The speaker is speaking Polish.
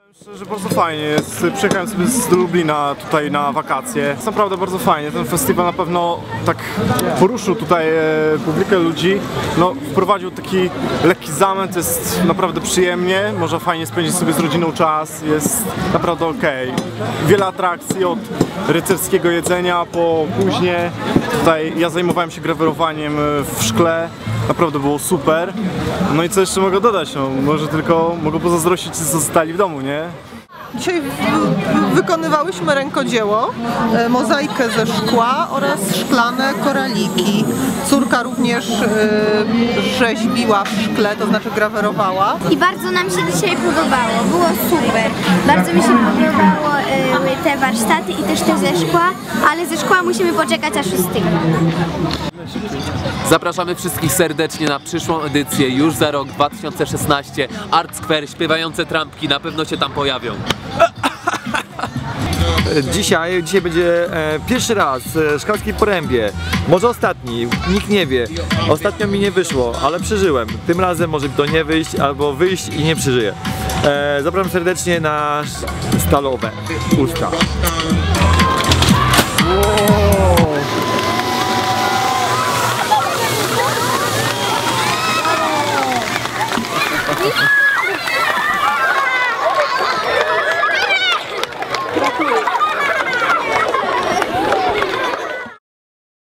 Szczerze, bardzo fajnie jest. Przyjechałem sobie z Lublina tutaj na wakacje. Jest naprawdę bardzo fajnie. Ten festiwal na pewno tak poruszył tutaj publikę ludzi. No, wprowadził taki lekki zamęt, jest naprawdę przyjemnie. Można fajnie spędzić sobie z rodziną czas. Jest naprawdę okej. Wiele atrakcji, od rycerskiego jedzenia po później. Tutaj ja zajmowałem się grawerowaniem w szkle. Naprawdę było super. No i co jeszcze mogę dodać? No, może tylko mogę pozazdrościć, co zostali w domu, nie? Dzisiaj wykonywałyśmy rękodzieło, mozaikę ze szkła oraz szklane koraliki. Córka również rzeźbiła w szkle, to znaczy grawerowała. I bardzo nam się dzisiaj podobało, było super. Bardzo mi się podobało te warsztaty i też te ze szkła, ale ze szkła musimy poczekać aż ostygną. Zapraszamy wszystkich serdecznie na przyszłą edycję, już za rok 2016. Art Square, śpiewające trampki, na pewno się tam pojawią. Dzisiaj będzie pierwszy raz w Szklarskiej Porębie. Może ostatni, nikt nie wie. Ostatnio mi nie wyszło, ale przeżyłem. Tym razem może to nie wyjść, albo wyjść i nie przeżyję. Zapraszam serdecznie na stalowe usta. Wow.